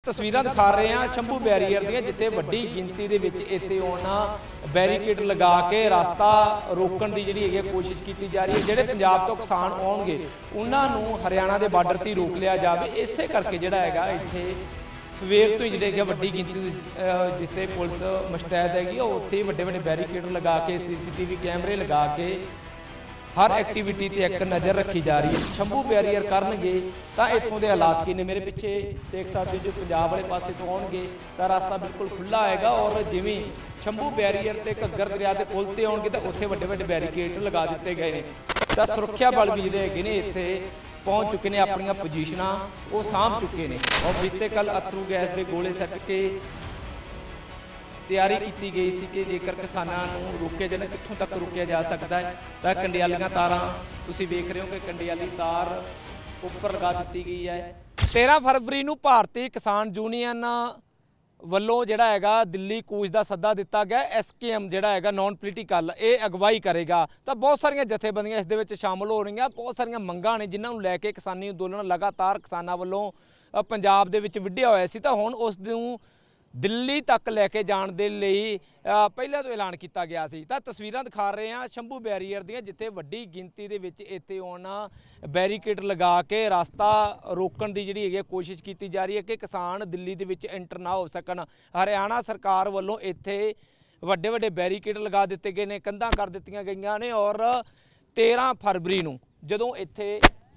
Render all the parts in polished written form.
तस्वीरां दिखा रहे हैं शंभू बैरीयर दी जिथे वड्डी गिनती दे विच इत्थे आउणा बैरीकेड लगा के रास्ता रोकण दी जिहड़ी है कोशिश की जा रही है। जिहड़े पंजाब तो किसान आउणगे उन्हां नूं हरियाणा के बार्डर ते रोक लिया जाए। इसे करके जिहड़ा हैगा इत्थे सवेर तो ही जिहड़े वड्डी गिनती जिथे पुलिस मुस्तैद हैगी उत्थे वड्डे वड्डे बैरीकेड लगा के CCTV कैमरे लगा के हर एक्टिविटी ते एक नज़र रखी जा रही है। शंभू बैरीयर करनगे तो इत्थों के हालात की ने मेरे पिछे देख सकते जो पंजाब वाले पासे तो आउणगे तो रास्ता बिल्कुल खुला हैगा और जिवें शंभू बैरीयर ते घग्गर दरिया के पुल ते आउणगे तो उत्थे वड्डे वड्डे बैरीकेड लगा दिते गए हैं। तो सुरक्षा बल भी जिहड़े हैगे ने इत्थे पहुँच चुके हैं, अपनी पोजीशनां वो सामभ चुके हैं और बीते कल अथरू गैस के गोले सट के तैयारी की गई सी कि जेकर किसानों को रोके जाए कित्थों तक रोकया जा सकता है। तो कंडियालियां तारां तुसीं वेख रहे हो कि कंडियाली तार उपर लगा दी गई है। 13 फरवरी को भारती किसान यूनीयन ਵੱਲੋਂ ਜਿਹੜਾ ਹੈਗਾ ਦਿੱਲੀ ਕੂਚ ਦਾ ਸੱਦਾ ਦਿੱਤਾ ਗਿਆ। SKM ਜਿਹੜਾ ਹੈਗਾ ਨੌਨ ਪੋਲੀਟੀਕਲ ਇਹ ਅਗਵਾਈ ਕਰੇਗਾ ਤਾਂ ਬਹੁਤ ਸਾਰੀਆਂ ਜਥੇਬੰਦੀਆਂ ਇਸ ਦੇ ਵਿੱਚ ਸ਼ਾਮਲ ਹੋ ਰਹੀਆਂ। ਬਹੁਤ ਸਾਰੀਆਂ ਮੰਗਾਂ ਨੇ ਜਿਨ੍ਹਾਂ ਨੂੰ ਲੈ ਕੇ ਕਿਸਾਨੀ ਅੰਦੋਲਨ ਲਗਾਤਾਰ ਕਿਸਾਨਾਂ ਵੱਲੋਂ ਪੰਜਾਬ ਦੇ ਵਿੱਚ ਵਿੱਢਿਆ ਹੋਇਆ ਸੀ ਤਾਂ ਹੁਣ ਉਸ ਨੂੰ ਦਿੱਲੀ तक लैके जाने के लिए पहले तो ऐलान किया गया सी। तो तस्वीरां दिखा रहे हैं शंभू बैरीयर दी जिथे वड्डी गिनती दे विच इत्थे आउणा बैरीकेड लगा के रास्ता रोकण की जिहड़ी है कोशिश की जा रही है कि किसान दिल्ली दे विच एंटर ना हो सकन। हरियाणा सरकार वालों इत्थे वड्डे वड्डे बैरीकेड लगा दिते गए ने, कंधां कर दित्तियां गईयां ने और 13 फरवरी नूं जदों इत्थे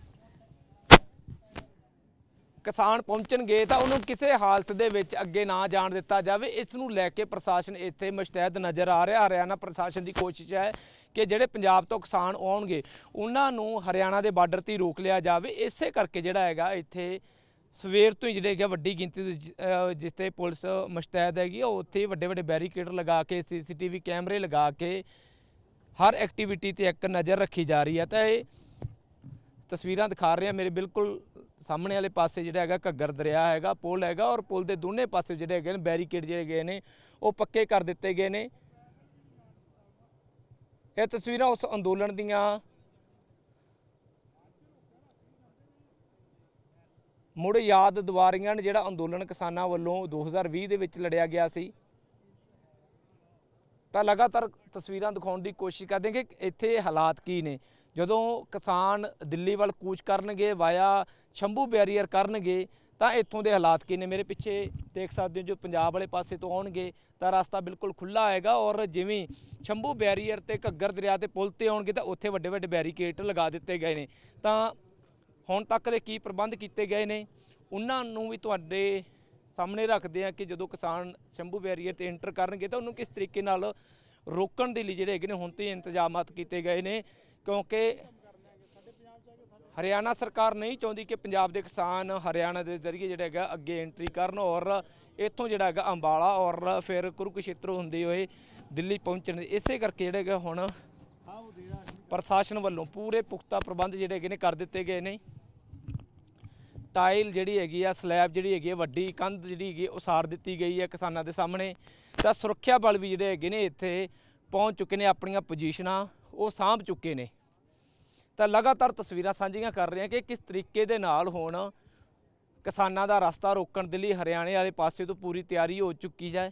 किसान पहुँचणगे तो उन्होंने किसी हालत दे विच अगे ना जाण दिता जाए। इस नूं लैके प्रशासन इत्थे मुस्तैद नज़र आ रहा। हरियाणा प्रशासन की कोशिश है कि जिहड़े पंजाब तो किसान आउणगे उन्हां नूं हरियाणा के बार्डर ते रोक लिया जाए। इसे करके जिहड़ा हैगा इत्थे सवेर तो ही जिहड़े वड्डी गिनती जिथे पुलिस मुस्तैद हैगी उत्थे वड्डे वड्डे बैरीकेड लगा के CCTV कैमरे लगा के हर एक्टिविटी ते एक नज़र रखी जा रही है। तो ये तस्वीरां दिखा रहे हैं मेरे बिल्कुल सामने वाले पासे जिहड़ा हैगा घग्गर दरिया हैगा, पुल हैगा और पुल के दोनों पासे जिहड़े हैगे बैरीकेड जिहड़े गए ने वो पक्के कर दिते गए ने। ये तस्वीरां उस अंदोलन दीयां मुड़ याद दिवा रहीआं ने जिहड़ा अंदोलन किसानां वल्लों 2020 दे विच लड़िया गया सी। तो लगातार तस्वीरां दिखाउण दी कोशिश करदे कि इत्थे हालात की ने जदों किसान दिल्ली वाल कूच करनगे वाया शंभू बैरीयर करनगे तो इत्थों के हालात की ने मेरे पिछे देख सकते हो जो पंजाब वाले पासे तो आउणगे तो रास्ता बिल्कुल खुला हैगा और जिवें शंभू बैरीयर ते घग्गर दरिया के पुल ते आउणगे तो उत्थे वड्डे वड्डे बैरीकेड लगा दिते गए ने। तो हुण तक दे की प्रबंध किए गए ने उन्हां नूं भी तुहाडे सामने रखते हैं कि जो किसान शंभू बैरीयर ते एंटर करनगे तो उन्होंने किस तरीके नाल रोकण दे लई जिहड़े हैगे ने हुण तो इंतजामात किए गए ने क्योंकि हरियाणा सरकार नहीं चाहती कि पंजाब के किसान हरियाणा के जरिए जिहड़ा हैगा अगे एंट्री करन और इत्थों जिहड़ा हैगा अंबाला और फिर कुरुक्षेत्र होंदे हुए दिल्ली पहुँचण। इसे करके जिहड़ा हैगा हुण प्रशासन वालों पूरे पुख्ता प्रबंध जिहड़े हैगे ने कर दिते गए ने। टाइल जिहड़ी हैगी आ स्लैब जिहड़ी हैगी वड्डी कंध जिहड़ी हैगी उसार दित्ती गई है किसानां दे सामने। तो सुरक्षा बल भी जिहड़े हैगे ने इत्थे पहुँच चुके ने, अपनियां पोजीशनां वो सामभ चुके ने। तो लगातार तस्वीरां साझीआं कर रहे हैं कि किस तरीके दे नाल हुण किसानां दा रास्ता रोकण दे लई हरियाणे वाले पासे तो पूरी तैयारी हो चुकी है।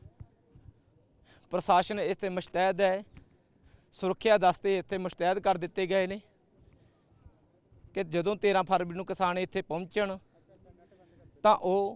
प्रशासन इत्थे मुस्तैद है, सुरक्षा दस्ते इत्थे मुस्तैद कर दिते गए ने कि जदों 13 फरवरी नूं किसान इत्थे पहुँचण तां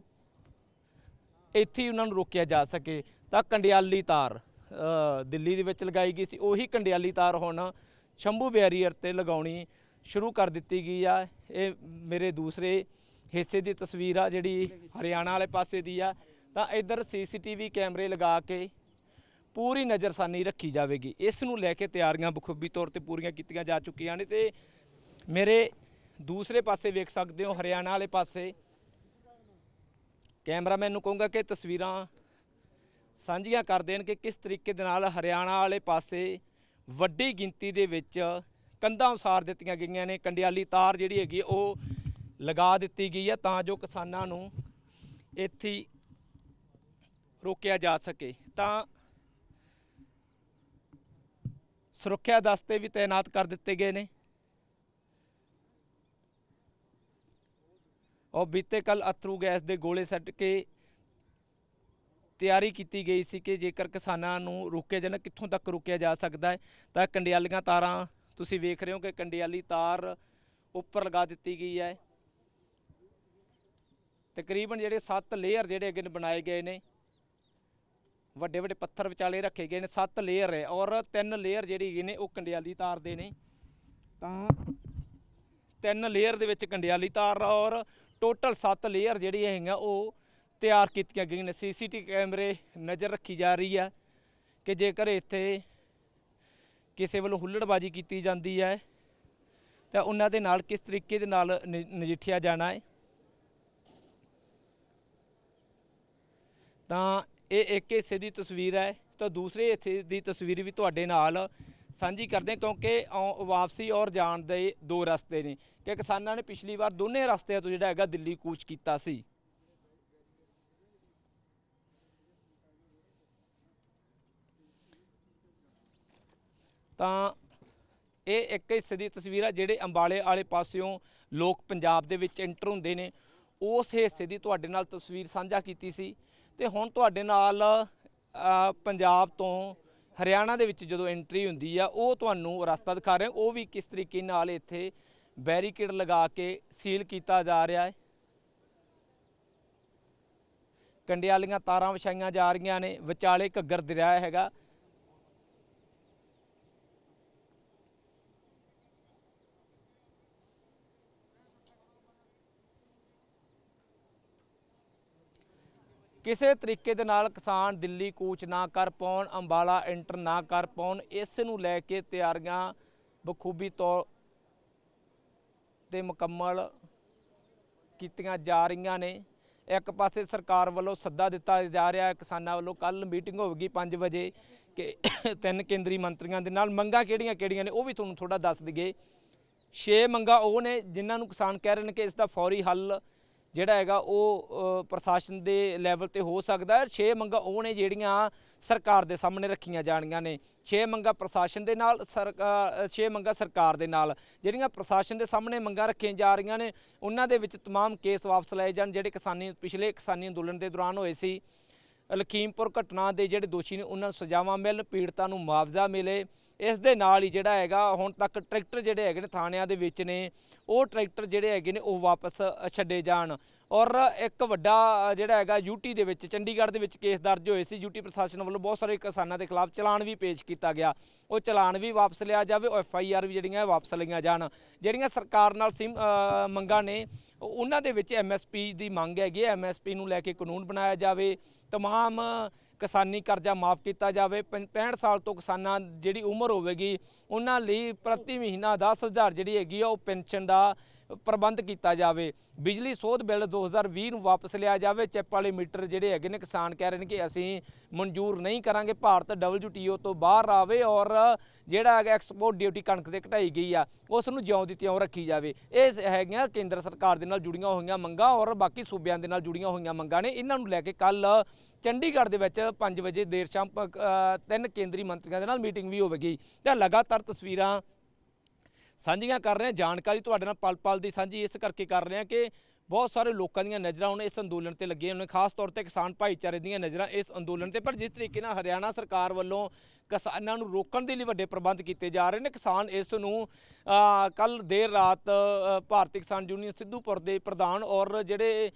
ओह इत्थे उन्हां नूं रोकिया जा सके। तां कंडियाली तार दिल्ली दे विच लगाई गई सी उही कंडियाली तार हुण शंभू बैरीयर ते लगाउणी शुरू कर दित्ती गई है। ये मेरे दूसरे हिस्से की तस्वीर आ जिहड़ी हरियाणा वाले पासे दी आ। तां इधर CCTV कैमरे लगा के पूरी नज़रसानी रखी जाएगी। इस नूं लैके तैयारियां बखूबी तौर पर पूरियां कीतियां जा चुकियां ने। ते मेरे दूसरे पासे वेख सकते हो हरियाणा वाले पासे कैमरामैन नूं कहूँगा कि तस्वीरां साझीआं कर देण कि किस तरीके दे नाल हरियाणा वाले पासे वड्डी गिनती दे विच कंधां उसार दित्तियां गईयां ने। कंडियाली तार जिहड़ी हैगी वो लगा दित्ती गई है तां जो किसानां नूं इत्थे रोकिया जा सके। तां सुरक्षा दस्ते भी तैनात कर दिते गए ने। और बीते कल अथरू गैस के गोले सट के ਤਿਆਰੀ ਕੀਤੀ ਗਈ ਸੀ ਕਿ ਜੇਕਰ ਕਿਸਾਨਾਂ ਨੂੰ ਰੋਕਿਆ ਜਾਣਾ ਕਿੱਥੋਂ ਤੱਕ ਰੋਕਿਆ ਜਾ ਸਕਦਾ ਹੈ ਤਾਂ ਕੰਡਿਆਲੀਆਂ ਤਾਰਾਂ ਤੁਸੀਂ ਵੇਖ ਰਹੇ ਹੋ ਕਿ ਕੰਡਿਆਲੀ ਤਾਰ ਉੱਪਰ ਲਗਾ ਦਿੱਤੀ ਗਈ ਹੈ। ਤਕਰੀਬਨ ਜਿਹੜੇ 7 ਲੇਅਰ ਜਿਹੜੇ ਅੱਗੇ ਬਣਾਏ ਗਏ ਨੇ, ਵੱਡੇ ਵੱਡੇ ਪੱਥਰ ਵਿਚਾਲੇ ਰੱਖੇ ਗਏ ਨੇ, 7 ਲੇਅਰ ਹੈ ਔਰ 3 ਲੇਅਰ ਜਿਹੜੀ ਹੈਗੇ ਨੇ ਉਹ ਕੰਡਿਆਲੀ ਤਾਰ ਦੇ ਨੇ। ਤਾਂ 3 ਲੇਅਰ ਦੇ ਵਿੱਚ ਕੰਡਿਆਲੀ ਤਾਰ ਔਰ ਟੋਟਲ 7 ਲੇਅਰ ਜਿਹੜੀ ਹੈਗੀਆਂ ਉਹ ਤਿਆਰ ਕੀਤੀਆਂ ਗਈਆਂ ਨੇ। CCTV ਕੈਮਰੇ ਨਜ਼ਰ ਰੱਖੀ ਜਾ ਰਹੀ ਹੈ ਕਿ ਜੇਕਰ ਇੱਥੇ ਕਿਸੇ ਵੱਲੋਂ ਹੁੱਲੜਬਾਜੀ ਕੀਤੀ ਜਾਂਦੀ ਹੈ ਤਾਂ ਉਹਨਾਂ ਦੇ ਨਾਲ ਕਿਸ ਤਰੀਕੇ ਦੇ ਨਾਲ ਨਜਿੱਠਿਆ ਜਾਣਾ ਹੈ। ਤਾਂ ਇਹ ਇੱਕ ਹਿੱਸੇ ਦੀ ਤਸਵੀਰ ਹੈ ਤਾਂ ਦੂਸਰੇ ਹਿੱਸੇ ਦੀ ਤਸਵੀਰ ਵੀ ਤੁਹਾਡੇ ਨਾਲ ਸਾਂਝੀ ਕਰਦੇ ਕਿਉਂਕਿ ਵਾਪਸੀ ਔਰ ਜਾਣ ਦੇ 2 ਰਸਤੇ ਨੇ ਕਿ ਕਿਸਾਨਾਂ ਨੇ ਪਿਛਲੀ ਵਾਰ ਦੋਨੇ ਰਸਤਿਆਂ ਤੋਂ ਜਿਹੜਾ ਹੈਗਾ ਦਿੱਲੀ ਕੂਚ ਕੀਤਾ ਸੀ। ਤਾਂ ਇਹ ਇੱਕ ਹਿੱਸੇ ਦੀ ਤਸਵੀਰ ਹੈ ਜਿਹੜੇ ਅੰਬਾਲੇ ਵਾਲੇ ਪਾਸਿਓਂ ਲੋਕ ਪੰਜਾਬ ਦੇ ਵਿੱਚ ਐਂਟਰ ਹੁੰਦੇ ਨੇ, ਉਸ ਹਿੱਸੇ ਦੀ ਤੁਹਾਡੇ ਨਾਲ ਤਸਵੀਰ ਸਾਂਝਾ ਕੀਤੀ ਸੀ। ਤੇ ਹੁਣ ਤੁਹਾਡੇ ਨਾਲ ਪੰਜਾਬ ਤੋਂ ਹਰਿਆਣਾ ਦੇ ਵਿੱਚ ਜਦੋਂ ਐਂਟਰੀ ਹੁੰਦੀ ਆ ਉਹ ਤੁਹਾਨੂੰ ਰਸਤਾ ਦਿਖਾ ਰਹੇ, ਉਹ ਵੀ ਕਿਸ ਤਰੀਕੇ ਨਾਲ ਇੱਥੇ ਬੈਰੀਕੇਡ ਲਗਾ ਕੇ ਸੀਲ ਕੀਤਾ ਜਾ ਰਿਹਾ ਹੈ। ਕੰਡਿਆਲੀਆਂ ਤਾਰਾਂ ਵਿਛਾਈਆਂ ਜਾ ਰਹੀਆਂ ਨੇ, ਵਿਚਾਲੇ ਘੱਗਰ ਦਰਿਆ ਹੈਗਾ। ਕਿਸੇ ਤਰੀਕੇ ਦੇ ਨਾਲ ਕਿਸਾਨ ਦਿੱਲੀ ਕੂਚ ਨਾ ਕਰ ਪਾਉਣ, ਅੰਬਾਲਾ ਐਂਟਰ ਨਾ ਕਰ ਪਾਉਣ, ਇਸ ਨੂੰ ਲੈ ਕੇ ਤਿਆਰੀਆਂ ਬਖੂਬੀ ਤੌਰ 'ਤੇ ਮੁਕੰਮਲ ਕੀਤੀਆਂ ਜਾ ਰਹੀਆਂ ਨੇ। ਇੱਕ ਪਾਸੇ ਸਰਕਾਰ ਵੱਲੋਂ ਸੱਦਾ ਦਿੱਤਾ ਜਾ ਰਿਹਾ ਹੈ, ਕਿਸਾਨਾਂ ਵੱਲੋਂ ਕੱਲ੍ਹ ਮੀਟਿੰਗ ਹੋਵੇਗੀ 5 ਵਜੇ ਕਿ 3 ਕੇਂਦਰੀ ਮੰਤਰੀਆਂ ਦੇ ਨਾਲ। ਮੰਗਾਂ ਕਿਹੜੀਆਂ ਕਿਹੜੀਆਂ ਨੇ ਉਹ ਵੀ ਤੁਹਾਨੂੰ ਥੋੜ੍ਹਾ ਦੱਸ ਦਈਏ। 6 ਮੰਗਾਂ ਉਹ ਨੇ ਜਿਨ੍ਹਾਂ ਨੂੰ ਕਿਸਾਨ ਕਹਿ ਰਹੇ ਨੇ ਕਿ ਇਸ ਦਾ ਫੌਰੀ ਹੱਲ ਜਿਹੜਾ ਹੈਗਾ ਉਹ ਪ੍ਰਸ਼ਾਸਨ ਦੇ ਲੈਵਲ 'ਤੇ ਹੋ ਸਕਦਾ ਹੈ। 6 ਮੰਗਾਂ ਉਹ ਨੇ ਜਿਹੜੀਆਂ ਸਰਕਾਰ ਦੇ ਸਾਹਮਣੇ ਰੱਖੀਆਂ ਜਾਣੀਆਂ ਨੇ। 6 ਮੰਗਾਂ ਪ੍ਰਸ਼ਾਸਨ ਦੇ ਨਾਲ 6 ਮੰਗਾਂ ਸਰਕਾਰ ਦੇ ਨਾਲ। ਜਿਹੜੀਆਂ ਪ੍ਰਸ਼ਾਸਨ ਦੇ ਸਾਹਮਣੇ ਮੰਗਾਂ ਰੱਖੀਆਂ ਜਾ ਰਹੀਆਂ ਨੇ ਉਹਨਾਂ ਦੇ ਵਿੱਚ तमाम ਕੇਸ ਵਾਪਸ ਲਏ ਜਾਣ ਜਿਹੜੇ ਪਿਛਲੇ ਕਿਸਾਨੀ ਅੰਦੋਲਨ ਦੇ ਦੌਰਾਨ ਹੋਏ ਸੀ। ਲਖੀਮਪੁਰ ਘਟਨਾ ਦੇ ਜਿਹੜੇ ਦੋਸ਼ੀ ਨੇ ਉਹਨਾਂ ਨੂੰ ਸਜ਼ਾਵਾਂ ਮਿਲਣ, ਪੀੜਤਾਂ ਨੂੰ ਮੁਆਵਜ਼ਾ ਮਿਲੇ। ਇਸ ਦੇ ਨਾਲ ਹੀ ਜਿਹੜਾ ਹੈਗਾ ਹੁਣ ਤੱਕ ਟਰੈਕਟਰ ਜਿਹੜੇ ਹੈਗੇ ਨੇ ਥਾਣਿਆਂ ਦੇ ਵਿੱਚ ਨੇ, ਉਹ ਟਰੈਕਟਰ ਜਿਹੜੇ ਹੈਗੇ ਨੇ ਉਹ ਵਾਪਸ ਛੱਡੇ ਜਾਣ। ਔਰ ਇੱਕ ਵੱਡਾ ਜਿਹੜਾ ਹੈਗਾ UT ਦੇ ਵਿੱਚ, ਚੰਡੀਗੜ੍ਹ ਦੇ ਵਿੱਚ ਕੇਸ ਦਰਜ ਹੋਏ ਸੀ। UT ਪ੍ਰਸ਼ਾਸਨ ਵੱਲੋਂ ਬਹੁਤ ਸਾਰੇ ਕਿਸਾਨਾਂ ਦੇ ਖਿਲਾਫ ਚਲਾਨ ਵੀ ਪੇਸ਼ ਕੀਤਾ ਗਿਆ, ਉਹ ਚਲਾਨ ਵੀ ਵਾਪਸ ਲਿਆ ਜਾਵੇ, ਉਹ FIR ਵੀ ਜਿਹੜੀਆਂ ਵਾਪਸ ਲਈਆਂ ਜਾਣ। ਜਿਹੜੀਆਂ ਸਰਕਾਰ ਨਾਲ ਮੰਗਾਂ ਨੇ ਉਹਨਾਂ ਦੇ ਵਿੱਚ MSP ਦੀ ਮੰਗ ਹੈਗੀ ਹੈ, MSP ਨੂੰ ਲੈ ਕੇ ਕਾਨੂੰਨ ਬਣਾਇਆ ਜਾਵੇ, तमाम ਕਿਸਾਨੀ ਕਰਜ਼ਾ ਮਾਫ ਕੀਤਾ ਜਾਵੇ। 65 ਸਾਲ ਤੋਂ ਕਿਸਾਨਾਂ ਜਿਹੜੀ ਉਮਰ ਹੋਵੇਗੀ ਉਹਨਾਂ ਲਈ ਪ੍ਰਤੀ ਮਹੀਨਾ 10,000 ਜਿਹੜੀ ਹੈਗੀ ਆ ਉਹ ਪੈਨਸ਼ਨ ਦਾ ਪ੍ਰਬੰਧ ਕੀਤਾ ਜਾਵੇ। ਬਿਜਲੀ ਸੋਧ ਬਿੱਲ 2020 ਨੂੰ ਵਾਪਸ ਲਿਆ ਜਾਵੇ। ਚਿੱਪ ਵਾਲੇ ਮੀਟਰ ਜਿਹੜੇ ਹੈਗੇ ਨੇ ਕਿਸਾਨ ਕਹਿ ਰਹੇ ਨੇ ਕਿ ਅਸੀਂ ਮਨਜ਼ੂਰ ਨਹੀਂ ਕਰਾਂਗੇ। ਭਾਰਤ WTO ਤੋਂ ਬਾਹਰ ਆਵੇ ਔਰ ਜਿਹੜਾ ਹੈਗਾ ਐਕਸਪੋਰਟ ਡਿਊਟੀ ਕਣਕ ਤੇ ਘਟਾਈ ਗਈ ਆ ਉਸ ਨੂੰ ਜਿਉਂ ਦੀ ਤਿਉਂ ਰੱਖੀ ਜਾਵੇ। ਇਹ ਹੈਗੀਆਂ ਕੇਂਦਰ ਸਰਕਾਰ ਦੇ ਨਾਲ ਜੁੜੀਆਂ ਹੋਈਆਂ ਮੰਗਾਂ ਔਰ ਬਾਕੀ ਸੂਬਿਆਂ ਦੇ ਨਾਲ ਜੁੜੀਆਂ ਹੋਈਆਂ ਮੰਗਾਂ ਨੇ। ਇਹਨਾਂ ਨੂੰ ਲੈ ਕੇ ਕੱਲ ਚੰਡੀਗੜ੍ਹ ਦੇ ਵਿੱਚ 5 ਵਜੇ ਦੇਰ ਸ਼ਾਮ 3 ਕੇਂਦਰੀ ਮੰਤਰੀਆਂ ਦੇ ਨਾਲ ਮੀਟਿੰਗ ਵੀ ਹੋਵੇਗੀ ਤੇ ਲਗਾਤਾਰ ਤਸਵੀਰਾਂ ਸਾਂਝੀਆਂ ਕਰ ਰਹੇ ਹਾਂ। ਜਾਣਕਾਰੀ ਤੁਹਾਡੇ ਨਾਲ ਪਲ ਪਲ ਦੀ ਸਾਂਝੀ ਇਸ ਕਰਕੇ ਕਰ ਰਹੇ ਹਾਂ ਕਿ ਬਹੁਤ ਸਾਰੇ ਲੋਕਾਂ ਦੀਆਂ ਨਜ਼ਰਾਂ ਹੁਣ ਇਸ ਅੰਦੋਲਨ ਤੇ ਲੱਗੀਆਂ ਹੋਈਆਂ, ਖਾਸ ਤੌਰ ਤੇ ਕਿਸਾਨ ਭਾਈਚਾਰੇ ਦੀਆਂ ਨਜ਼ਰਾਂ ਇਸ ਅੰਦੋਲਨ ਤੇ। ਪਰ ਜਿਸ ਤਰੀਕੇ ਨਾਲ ਹਰਿਆਣਾ ਸਰਕਾਰ ਵੱਲੋਂ ਕਿਸਾਨਾਂ ਨੂੰ ਰੋਕਣ ਦੇ ਲਈ ਵੱਡੇ ਪ੍ਰਬੰਧ ਕੀਤੇ ਜਾ ਰਹੇ ਨੇ, ਕਿਸਾਨ ਇਸ ਨੂੰ ਕੱਲ ਦੇਰ ਰਾਤ ਭਾਰਤੀ ਕਿਸਾਨ ਯੂਨੀਅਨ ਸਿੱਧੂਪੁਰ ਦੇ ਪ੍ਰਧਾਨ ਔਰ ਜਿਹੜੇ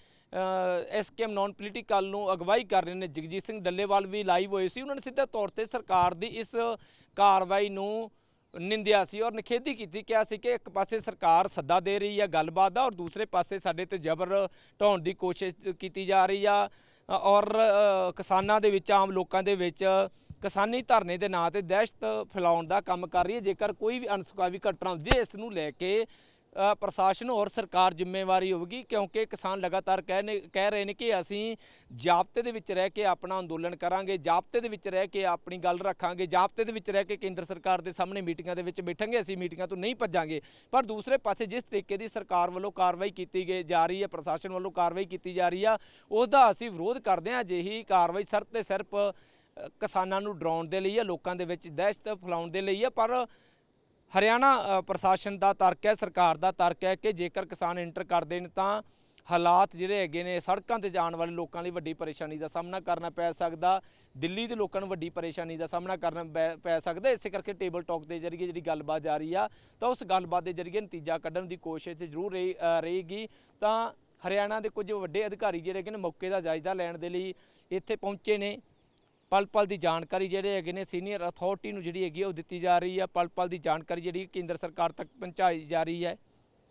SKM ਨੌਨ ਪੋਲੀਟੀਕਲ ਨੂੰ ਅਗਵਾਈ ਕਰ ਰਹੇ ਨੇ ਜਗਜੀਤ ਸਿੰਘ ਡੱਲੇਵਾਲ ਵੀ ਲਾਈਵ ਹੋਏ ਸੀ। ਉਹਨਾਂ ਨੇ ਸਿੱਧੇ ਤੌਰ ਤੇ ਸਰਕਾਰ ਦੀ ਇਸ ਕਾਰਵਾਈ ਨੂੰ ਨਿੰਦਿਆ ਸੀ ਔਰ ਨਿਖੇਧੀ ਕੀਤੀ, ਕਿਹਾ ਸੀ ਕਿ ਇੱਕ ਪਾਸੇ ਸਰਕਾਰ ਸੱਦਾ ਦੇ ਰਹੀ ਹੈ ਗੱਲਬਾਤ ਦਾ ਔਰ ਦੂਸਰੇ ਪਾਸੇ ਸਾਡੇ ਤੇ ਜ਼ਬਰ ਢਾਉਣ ਦੀ ਕੋਸ਼ਿਸ਼ ਕੀਤੀ ਜਾ ਰਹੀ ਆ ਔਰ ਕਿਸਾਨਾਂ ਦੇ ਵਿੱਚ, ਆਮ ਲੋਕਾਂ ਦੇ ਵਿੱਚ ਕਿਸਾਨੀ ਧਰਨੇ ਦੇ ਨਾਂ ਤੇ ਦਹਿਸ਼ਤ ਫੈਲਾਉਣ ਦਾ ਕੰਮ ਕਰ ਰਹੀ ਹੈ। ਜੇਕਰ ਕੋਈ ਵੀ ਅਣਸੁਖਾਵੀ ਘਟਨਾ ਹੁੰਦੀ ਹੈ ਇਸ ਨੂੰ ਲੈ ਕੇ ਪ੍ਰਸ਼ਾਸਨ ਔਰ ਸਰਕਾਰ ਜ਼ਿੰਮੇਵਾਰੀ ਹੋਵੇਗੀ, ਕਿਉਂਕਿ ਕਿਸਾਨ ਲਗਾਤਾਰ ਕਹਿ ਰਹੇ ਨੇ ਕਿ ਅਸੀਂ ਜਾਬਤੇ ਦੇ ਵਿੱਚ ਰਹਿ ਕੇ ਆਪਣਾ ਅੰਦੋਲਨ ਕਰਾਂਗੇ, ਜਾਬਤੇ ਦੇ ਵਿੱਚ ਰਹਿ ਕੇ ਆਪਣੀ ਗੱਲ ਰੱਖਾਂਗੇ, ਜਾਬਤੇ ਦੇ ਵਿੱਚ ਰਹਿ ਕੇ ਕੇਂਦਰ ਸਰਕਾਰ ਦੇ ਸਾਹਮਣੇ ਮੀਟਿੰਗਾਂ ਦੇ ਵਿੱਚ ਬੈਠਾਂਗੇ, ਅਸੀਂ ਮੀਟਿੰਗਾਂ ਤੋਂ ਨਹੀਂ ਭੱਜਾਂਗੇ। ਪਰ ਦੂਸਰੇ ਪਾਸੇ ਜਿਸ ਤਰੀਕੇ ਦੀ ਸਰਕਾਰ ਵੱਲੋਂ ਕਾਰਵਾਈ ਕੀਤੀ ਜਾ ਰਹੀ ਹੈ, ਪ੍ਰਸ਼ਾਸਨ ਵੱਲੋਂ ਕਾਰਵਾਈ ਕੀਤੀ ਜਾ ਰਹੀ ਆ, ਉਸ ਦਾ ਅਸੀਂ ਵਿਰੋਧ ਕਰਦੇ ਹਾਂ। ਅਜਿਹੀ ਕਾਰਵਾਈ ਸਿਰਫ ਤੇ ਸਿਰਫ ਕਿਸਾਨਾਂ ਨੂੰ ਡਰਾਉਣ ਦੇ ਲਈ ਹੈ, ਲੋਕਾਂ ਦੇ ਵਿੱਚ ਦਹਿਸ਼ਤ ਫੈਲਾਉਣ ਦੇ ਲਈ ਹੈ। ਪਰ ਹਰਿਆਣਾ ਪ੍ਰਸ਼ਾਸਨ ਦਾ ਤਰਕ ਹੈ, ਸਰਕਾਰ ਦਾ ਤਰਕ ਹੈ ਕਿ ਜੇਕਰ ਕਿਸਾਨ ਐਂਟਰ ਕਰਦੇ ਨੇ ਤਾਂ ਹਾਲਾਤ ਜਿਹੜੇ ਹੈਗੇ ਨੇ ਸੜਕਾਂ ਤੇ ਜਾਣ ਵਾਲੇ ਲੋਕਾਂ ਲਈ ਵੱਡੀ ਪਰੇਸ਼ਾਨੀ ਦਾ ਸਾਹਮਣਾ ਕਰਨਾ ਪੈ ਸਕਦਾ। ਦਿੱਲੀ ਦੇ ਲੋਕਾਂ ਨੂੰ ਵੱਡੀ ਪਰੇਸ਼ਾਨੀ ਦਾ ਸਾਹਮਣਾ ਕਰਨਾ ਪੈ ਸਕਦਾ। ਇਸੇ ਕਰਕੇ ਟੇਬਲ ਟਾਕ ਦੇ ਜ਼ਰੀਏ ਜਿਹੜੀ ਗੱਲਬਾਤ ਜਾਰੀ ਆ ਤਾਂ ਉਸ ਗੱਲਬਾਤ ਦੇ ਜ਼ਰੀਏ ਨਤੀਜਾ ਕੱਢਣ ਦੀ ਕੋਸ਼ਿਸ਼ ਜ਼ਰੂਰ ਰਹੇਗੀ। ਤਾਂ ਹਰਿਆਣਾ ਦੇ ਕੁਝ ਵੱਡੇ ਅਧਿਕਾਰੀ ਜਿਹੜੇ ਹੈਗੇ ਨੇ ਮੌਕੇ ਦਾ ਜਾਇਜ਼ਾ ਲੈਣ ਦੇ ਲਈ ਇੱਥੇ ਪਹੁੰਚੇ ਨੇ। ਪਲ ਪਲ ਦੀ ਜਾਣਕਾਰੀ ਜਿਹੜੇ ਹੈਗੇ ਨੇ ਸੀਨੀਅਰ ਅਥਾਰਟੀ ਨੂੰ ਜਿਹੜੀ ਹੈਗੀ ਉਹ ਦਿੱਤੀ ਜਾ ਰਹੀ ਆ। ਪਲ ਪਲ ਦੀ ਜਾਣਕਾਰੀ ਜਿਹੜੀ ਕੇਂਦਰ ਸਰਕਾਰ ਤੱਕ ਪਹੁੰਚਾਈ ਜਾ ਰਹੀ ਹੈ।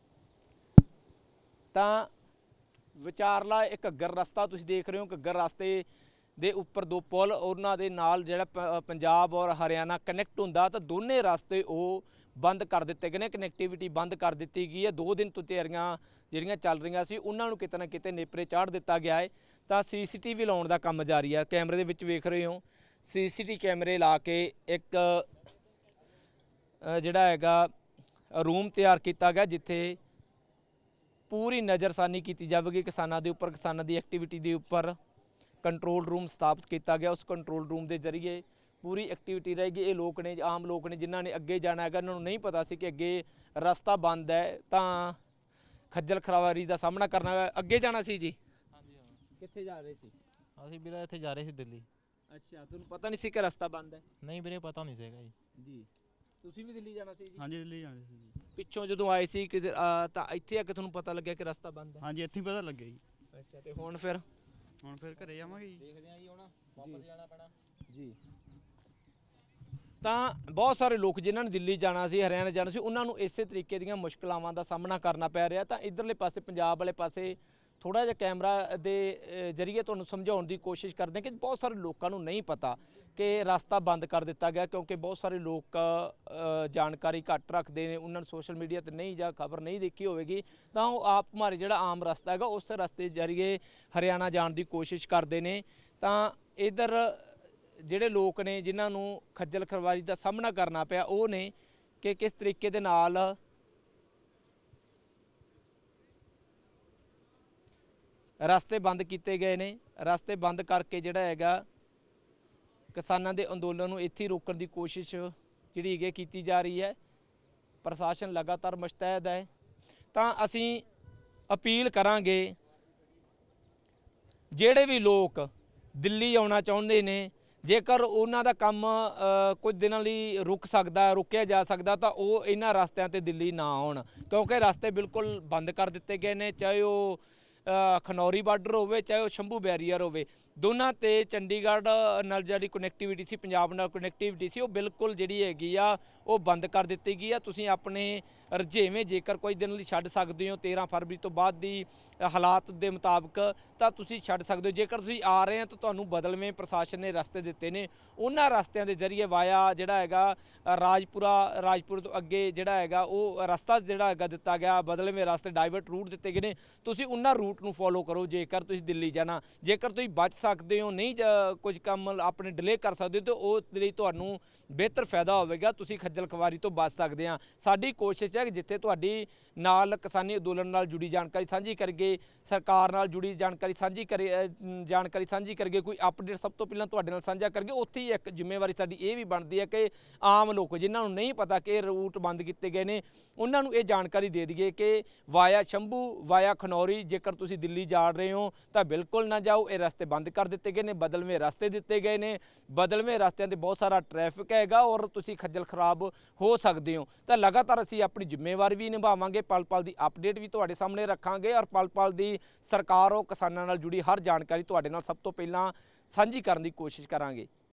ਤਾਂ ਵਿਚਾਰਲਾ ਇੱਕ ਘੱਗਰ ਰਸਤਾ ਤੁਸੀਂ ਦੇਖ ਰਹੇ ਹੋ। ਘੱਗਰ ਰਸਤੇ ਦੇ ਉੱਪਰ ਦੋ ਪੁਲ, ਉਹਨਾਂ ਦੇ ਨਾਲ ਜਿਹੜਾ ਪੰਜਾਬ ਔਰ ਹਰਿਆਣਾ ਕਨੈਕਟ ਹੁੰਦਾ ਤਾਂ ਦੋਨੇ ਰਸਤੇ ਉਹ ਬੰਦ ਕਰ ਦਿੱਤੇ ਗਏ ਨੇ। ਕਨੈਕਟੀਵਿਟੀ ਬੰਦ ਕਰ ਦਿੱਤੀ ਗਈ ਹੈ। 2 ਦਿਨ ਤੋਂ ਤਿਆਰੀਆਂ ਜਿਹੜੀਆਂ ਚੱਲ ਰਹੀਆਂ ਸੀ ਉਹਨਾਂ ਨੂੰ ਕਿਤੇ ਨਾ ਕਿਤੇ ਨੇਪਰੇ ਚਾੜ ਦਿੱਤਾ ਗਿਆ ਹੈ। ਤਾਂ CCTV ਲਾਉਣ ਦਾ ਕੰਮ ਜਾਰੀ ਹੈ। ਕੈਮਰੇ ਦੇ ਵਿੱਚ ਵੇਖ ਰਹੇ ਹੋ CCTV ਕੈਮਰੇ ਲਾ ਕੇ ਇੱਕ ਜਿਹੜਾ ਹੈਗਾ ਰੂਮ ਤਿਆਰ ਕੀਤਾ ਗਿਆ ਜਿੱਥੇ ਪੂਰੀ ਨਜ਼ਰਸਾਨੀ ਕੀਤੀ ਜਾਵੇਗੀ ਕਿਸਾਨਾਂ ਦੇ ਉੱਪਰ, ਕਿਸਾਨਾਂ ਦੀ ਐਕਟੀਵਿਟੀ ਦੇ ਉੱਪਰ। ਕੰਟਰੋਲ ਰੂਮ ਸਥਾਪਿਤ ਕੀਤਾ ਗਿਆ। ਉਸ ਕੰਟਰੋਲ ਰੂਮ ਦੇ ਜ਼ਰੀਏ ਪੂਰੀ ਐਕਟੀਵਿਟੀ ਰਹੇਗੀ। ਇਹ ਲੋਕ ਨੇ, ਆਮ ਲੋਕ ਨੇ ਜਿਨ੍ਹਾਂ ਨੇ ਅੱਗੇ ਜਾਣਾ ਹੈਗਾ, ਉਹਨਾਂ ਨੂੰ ਨਹੀਂ ਪਤਾ ਸੀ ਕਿ ਅੱਗੇ ਰਸਤਾ ਬੰਦ ਹੈ ਤਾਂ ਖੱਜਲ ਖਰਾਬਾਰੀ ਦਾ ਸਾਹਮਣਾ ਕਰਨਾ। ਅੱਗੇ ਜਾਣਾ ਸੀ ਜੀ? ਹਾਂਜੀ ਹਾਂ। ਕਿੱਥੇ ਜਾ ਰਹੇ ਸੀ? ਅਸੀਂ ਵੀਰੇ ਇੱਥੇ ਜਾ ਰਹੇ ਸੀ ਦਿੱਲੀ। ਅੱਛਾ, ਤੁਹਾਨੂੰ ਪਤਾ ਨਹੀਂ ਸੀ ਕਿ ਰਸਤਾ ਬੰਦ ਹੈ? ਨਹੀਂ ਵੀਰੇ ਪਤਾ ਨਹੀਂ ਸੀਗਾ ਜੀ। ਤੁਸੀਂ ਵੀ ਦਿੱਲੀ ਜਾਣਾ ਸੀ ਜੀ? ਹਾਂਜੀ ਦਿੱਲੀ ਜਾਣਾ ਸੀ ਜੀ। ਪਿੱਛੋਂ ਜਦੋਂ ਆਏ ਸੀ ਕਿ ਤਾਂ ਇੱਥੇ ਆ ਕੇ ਤੁਹਾਨੂੰ ਪਤਾ ਲੱਗਿਆ ਕਿ ਰਸਤਾ ਬੰਦ ਹੈ? ਹਾਂਜੀ ਇੱਥੇ ਹੀ ਪਤਾ ਲੱਗਿਆ ਜੀ। ਅੱਛਾ, ਤੇ ਹੁਣ ਫਿਰ ਘਰੇ ਜਾਵਾਂਗੇ ਜੀ। ਦੇਖਦੇ ਹਾਂ ਜੀ ਹੁਣ ਵਾਪਸ ਜਾਣਾ ਪੈਣਾ ਜੀ। ਤਾਂ ਬਹੁਤ ਸਾਰੇ ਲੋਕ ਜਿਨ੍ਹਾਂ ਨੇ ਦਿੱਲੀ ਜਾਣਾ ਸੀ, ਹਰਿਆਣਾ ਜਾਣਾ ਸੀ, ਉਹਨਾਂ ਨੂੰ ਇਸੇ ਤਰੀਕੇ ਦੀਆਂ ਮੁਸ਼ਕਲਾਵਾਂ ਦਾ ਸਾਹਮਣਾ ਕਰਨਾ ਪੈ ਰਿਹਾ। ਤਾਂ ਇੱਧਰਲੇ ਪਾਸੇ ਪੰਜਾਬ ਵਾਲੇ ਪਾਸੇ ਥੋੜ੍ਹਾ ਜਿਹਾ ਕੈਮਰਾ ਦੇ ਜ਼ਰੀਏ ਤੁਹਾਨੂੰ ਸਮਝਾਉਣ ਦੀ ਕੋਸ਼ਿਸ਼ ਕਰਦੇ ਕਿ ਬਹੁਤ ਸਾਰੇ ਲੋਕਾਂ ਨੂੰ ਨਹੀਂ ਪਤਾ ਕਿ ਰਸਤਾ ਬੰਦ ਕਰ ਦਿੱਤਾ ਗਿਆ, ਕਿਉਂਕਿ ਬਹੁਤ ਸਾਰੇ ਲੋਕ ਜਾਣਕਾਰੀ ਘੱਟ ਰੱਖਦੇ ਨੇ, ਉਹਨਾਂ ਨੂੰ ਸੋਸ਼ਲ ਮੀਡੀਆ 'ਤੇ ਨਹੀਂ ਜਾਂ ਖਬਰ ਨਹੀਂ ਦੇਖੀ ਹੋਵੇਗੀ ਤਾਂ ਉਹ ਆਪ ਮਾਰੇ ਜਿਹੜਾ ਆਮ ਰਸਤਾ ਹੈਗਾ ਉਸ ਰਸਤੇ ਜ਼ਰੀਏ ਹਰਿਆਣਾ ਜਾਣ ਦੀ ਕੋਸ਼ਿਸ਼ ਕਰਦੇ ਨੇ। ਤਾਂ ਇੱਧਰ ਜਿਹੜੇ ਲੋਕ ਨੇ ਜਿਨ੍ਹਾਂ ਨੂੰ ਖੱਜਲ ਖਰਵਾਰੀ ਦਾ ਸਾਹਮਣਾ ਕਰਨਾ ਪਿਆ ਉਹ ਨੇ ਕਿ ਕਿਸ ਤਰੀਕੇ ਦੇ ਨਾਲ ਰਸਤੇ ਬੰਦ ਕੀਤੇ ਗਏ ਨੇ। ਰਸਤੇ ਬੰਦ ਕਰਕੇ ਜਿਹੜਾ ਹੈਗਾ ਕਿਸਾਨਾਂ ਦੇ ਅੰਦੋਲਨ ਨੂੰ ਇੱਥੇ ਰੋਕਣ ਦੀ ਕੋਸ਼ਿਸ਼ ਜਿਹੜੀ ਹੈਗੀ ਕੀਤੀ ਜਾ ਰਹੀ ਹੈ। ਪ੍ਰਸ਼ਾਸਨ ਲਗਾਤਾਰ ਮੁਸ਼ਤੈਦ ਹੈ। ਤਾਂ ਅਸੀਂ ਅਪੀਲ ਕਰਾਂਗੇ ਜਿਹੜੇ ਵੀ ਲੋਕ ਦਿੱਲੀ ਆਉਣਾ ਚਾਹੁੰਦੇ ਨੇ, ਜੇਕਰ ਉਹਨਾਂ ਦਾ ਕੰਮ ਕੁਝ ਦਿਨਾਂ ਲਈ ਰੁਕਿਆ ਜਾ ਸਕਦਾ ਤਾਂ ਉਹ ਇਹਨਾਂ ਰਸਤਿਆਂ ਤੇ ਦਿੱਲੀ ਨਾ ਆਉਣ, ਕਿਉਂਕਿ ਰਸਤੇ ਬਿਲਕੁਲ ਬੰਦ ਕਰ ਦਿੱਤੇ ਗਏ ਨੇ। ਚਾਹੇ ਉਹ ਖਨੌਰੀ ਬਾਰਡਰ ਹੋਵੇ, ਚਾਹੇ ਉਹ ਸ਼ੰਭੂ ਬੈਰੀਅਰ ਹੋਵੇ, ਦੋਨਾਂ ਤੇ ਚੰਡੀਗੜ੍ਹ ਨਾਲ ਜਿਹੜੀ ਕਨੈਕਟੀਵਿਟੀ ਸੀ, ਪੰਜਾਬ ਨਾਲ ਕਨੈਕਟੀਵਿਟੀ ਸੀ, ਉਹ ਬਿਲਕੁਲ ਜਿਹੜੀ ਹੈਗੀ ਆ ਉਹ ਬੰਦ ਕਰ ਦਿੱਤੀ ਗਈ ਆ। ਤੁਸੀਂ ਆਪਣੇ ਰੁਝੇਵੇਂ ਜੇਕਰ ਕੋਈ ਦਿਨ ਲਈ ਛੱਡ ਸਕਦੇ ਹੋ 13 ਫਰਵਰੀ ਤੋਂ ਬਾਅਦ ਦੀ ਹਾਲਾਤ ਦੇ ਮੁਤਾਬਕ ਤਾਂ ਤੁਸੀਂ ਛੱਡ ਸਕਦੇ ਹੋ। ਜੇਕਰ ਤੁਸੀਂ ਆ ਰਹੇ ਹੋ ਤਾਂ ਤੁਹਾਨੂੰ ਬਦਲਵੇਂ ਪ੍ਰਸ਼ਾਸਨ ਨੇ ਰਸਤੇ ਦਿੱਤੇ ਨੇ, ਉਹਨਾਂ ਰਸਤਿਆਂ ਦੇ ਜ਼ਰੀਏ ਵਾਇਆ ਜਿਹੜਾ ਹੈਗਾ ਰਾਜਪੁਰ ਤੋਂ ਅੱਗੇ ਜਿਹੜਾ ਹੈਗਾ ਉਹ ਰਸਤਾ ਜਿਹੜਾ ਹੈਗਾ ਦਿੱਤਾ ਗਿਆ, ਬਦਲਵੇਂ ਰਸਤੇ ਡਾਈਵਰਟ ਰੂਟ ਦਿੱਤੇ ਗਏ ਨੇ। ਤੁਸੀਂ ਉਹਨਾਂ ਰੂਟ ਨੂੰ ਫੋਲੋ ਕਰੋ ਜੇਕਰ ਤੁਸੀਂ ਦਿੱਲੀ ਜਾਣਾ। ਜੇਕਰ ਤੁਸੀਂ ਬਚ ਸਕਦੇ ਹੋ, ਨਹੀਂ ਕੁਝ ਕੰਮ ਆਪਣੇ ਡਿਲੇ ਕਰ ਸਕਦੇ ਹੋ ਤਾਂ ਉਹ ਲਈ ਤੁਹਾਨੂੰ ਬਿਹਤਰ ਫਾਇਦਾ ਹੋਵੇਗਾ, ਤੁਸੀਂ ਖੱਜਲ ਖਵਾਰੀ ਤੋਂ ਬਚ ਸਕਦੇ ਆ। ਸਾਡੀ ਕੋਸ਼ਿਸ਼ ਹੈ ਕਿ ਜਿੱਥੇ ਤੁਹਾਡੀ ਨਾਲ ਕਿਸਾਨੀ ਅੰਦੋਲਨ ਨਾਲ ਜੁੜੀ ਜਾਣਕਾਰੀ ਸਾਂਝੀ ਕਰੀਏ, ਸਰਕਾਰ ਨਾਲ ਜੁੜੀ ਜਾਣਕਾਰੀ ਸਾਂਝੀ ਕਰੀਏ, ਕੋਈ ਅਪਡੇਟ ਸਭ ਤੋਂ ਪਹਿਲਾਂ ਤੁਹਾਡੇ ਨਾਲ ਸਾਂਝਾ ਕਰੀਏ। ਉੱਥੇ ਹੀ ਇੱਕ ਜ਼ਿੰਮੇਵਾਰੀ ਸਾਡੀ ਇਹ ਵੀ ਬਣਦੀ ਹੈ ਕਿ ਆਮ ਲੋਕ ਜਿਨ੍ਹਾਂ ਨੂੰ ਨਹੀਂ ਪਤਾ ਕਿ ਰੂਟ ਬੰਦ ਕੀਤੇ ਗਏ ਨੇ ਉਹਨਾਂ ਨੂੰ ਇਹ ਜਾਣਕਾਰੀ ਦੇ ਦਈਏ ਕਿ ਵਾਇਆ ਸ਼ੰਭੂ, ਵਾਇਆ ਖਨੌਰੀ ਜੇਕਰ ਤੁਸੀਂ ਦਿੱਲੀ ਜਾ ਰਹੇ ਹੋ ਤਾਂ ਬਿਲਕੁਲ ਨਾ ਜਾਓ। ਇਹ ਰਸਤੇ ਬੰਦ ਕਰ ਦਿੱਤੇ ਗਏ ਨੇ, ਬਦਲਵੇਂ ਰਸਤੇ ਦਿੱਤੇ ਗਏ ਨੇ। ਬਦਲਵੇਂ ਰਸਤਿਆਂ 'ਤੇ ਬਹੁਤ ਸਾਰਾ ਟ੍ਰੈਫਿਕ ਹੈਗਾ ਔਰ ਤੁਸੀਂ ਖੱਜਲ ਖਰਾਬ ਹੋ ਸਕਦੇ ਹੋ। ਤਾਂ ਲਗਾਤਾਰ ਅਸੀਂ ਆਪਣੀ ਜ਼ਿੰਮੇਵਾਰੀ ਵੀ ਨਿਭਾਵਾਂਗੇ, ਪਲ ਪਲ ਦੀ ਅਪਡੇਟ ਵੀ ਤੁਹਾਡੇ ਸਾਹਮਣੇ ਰੱਖਾਂਗੇ ਔਰ ਪਲ ਪਲ ਦੀ ਸਰਕਾਰ ਉਹ ਕਿਸਾਨਾਂ ਨਾਲ ਜੁੜੀ ਹਰ ਜਾਣਕਾਰੀ ਤੁਹਾਡੇ ਨਾਲ ਸਭ ਤੋਂ ਪਹਿਲਾਂ ਸਾਂਝੀ ਕਰਨ ਦੀ ਕੋਸ਼ਿਸ਼ ਕਰਾਂਗੇ।